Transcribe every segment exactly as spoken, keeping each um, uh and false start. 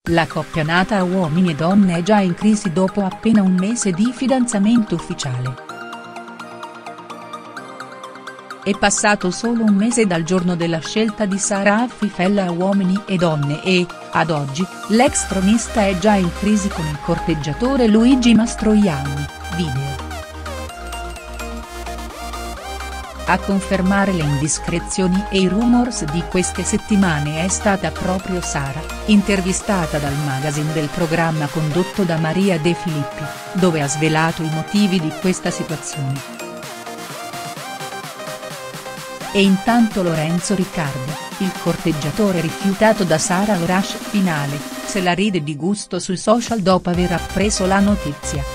La coppia nata a uomini e donne è già in crisi dopo appena un mese di fidanzamento ufficiale. È passato solo un mese dal giorno della scelta di Sara Affifella a Uomini e Donne e, ad oggi, l'ex tronista è già in crisi con il corteggiatore Luigi Mastroianni, video. A confermare le indiscrezioni e i rumors di queste settimane è stata proprio Sara, intervistata dal magazine del programma condotto da Maria De Filippi, dove ha svelato i motivi di questa situazione. E intanto Lorenzo Riccardi, il corteggiatore rifiutato da Sara al rush finale, se la ride di gusto sui social dopo aver appreso la notizia.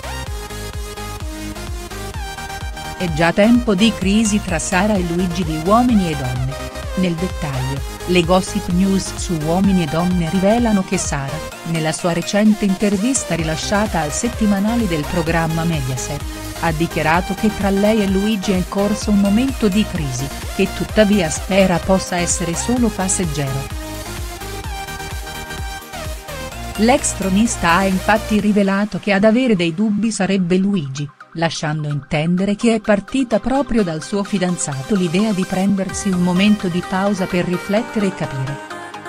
È già tempo di crisi tra Sara e Luigi di Uomini e Donne. Nel dettaglio, le gossip news su Uomini e Donne rivelano che Sara, nella sua recente intervista rilasciata al settimanale del programma Mediaset, ha dichiarato che tra lei e Luigi è in corso un momento di crisi, che tuttavia spera possa essere solo passeggero. L'ex tronista ha infatti rivelato che ad avere dei dubbi sarebbe Luigi, lasciando intendere che è partita proprio dal suo fidanzato l'idea di prendersi un momento di pausa per riflettere e capire.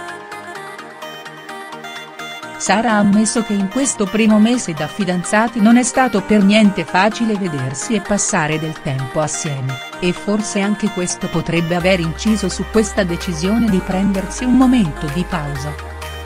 Sara ha ammesso che in questo primo mese da fidanzati non è stato per niente facile vedersi e passare del tempo assieme, e forse anche questo potrebbe aver inciso su questa decisione di prendersi un momento di pausa.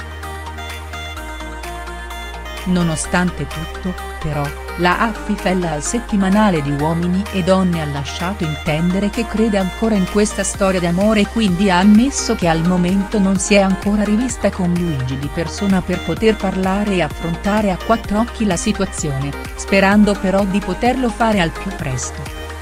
Nonostante tutto, però, la Affifella al settimanale di Uomini e Donne ha lasciato intendere che crede ancora in questa storia d'amore e quindi ha ammesso che al momento non si è ancora rivista con Luigi di persona per poter parlare e affrontare a quattro occhi la situazione, sperando però di poterlo fare al più presto.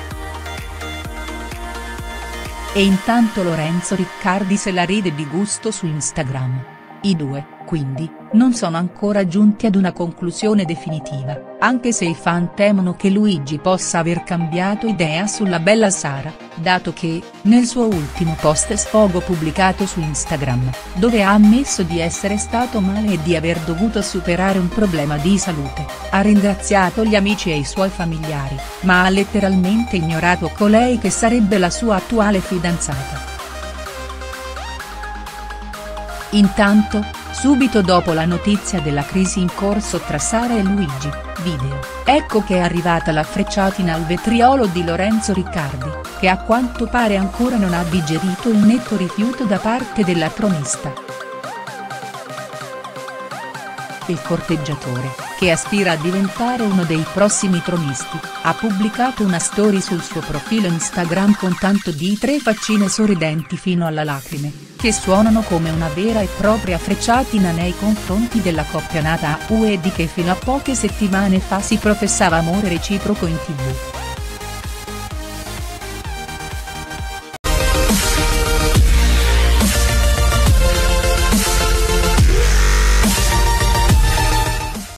E intanto Lorenzo Riccardi se la ride di gusto su Instagram. I due, quindi, non sono ancora giunti ad una conclusione definitiva, anche se i fan temono che Luigi possa aver cambiato idea sulla bella Sara, dato che, nel suo ultimo post sfogo pubblicato su Instagram, dove ha ammesso di essere stato male e di aver dovuto superare un problema di salute, ha ringraziato gli amici e i suoi familiari, ma ha letteralmente ignorato colei che sarebbe la sua attuale fidanzata. Intanto, subito dopo la notizia della crisi in corso tra Sara e Luigi, video, ecco che è arrivata la frecciatina al vetriolo di Lorenzo Riccardi, che a quanto pare ancora non ha digerito il netto rifiuto da parte della tronista. Il corteggiatore, che aspira a diventare uno dei prossimi tronisti, ha pubblicato una story sul suo profilo Instagram con tanto di tre faccine sorridenti fino alla lacrime, che suonano come una vera e propria frecciatina nei confronti della coppia nata a U E D che fino a poche settimane fa si professava amore reciproco in tivù.